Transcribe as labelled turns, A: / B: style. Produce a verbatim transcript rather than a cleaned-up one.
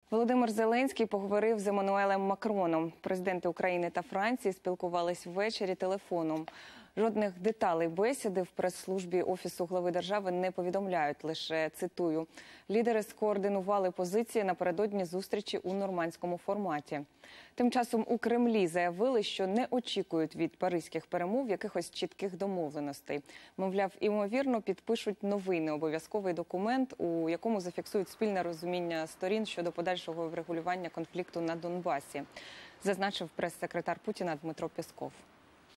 A: Володимир Зеленський поговорив з Еммануелем Макроном. Президенти України та Франції спілкувались ввечері телефоном. Жодних деталей бесіди в прес-службі Офісу глави держави не повідомляють, лише цитую. Лідери скоординували позиції напередодні зустрічі у нормандському форматі. Тим часом у Кремлі заявили, що не очікують від паризьких перемов якихось чітких домовленостей. Мовляв, імовірно, підпишуть новий необов'язковий документ, у якому зафіксують спільне розуміння сторін щодо подальшого врегулювання конфлікту на Донбасі, зазначив прес-секретар Путіна Дмитро Пєсков.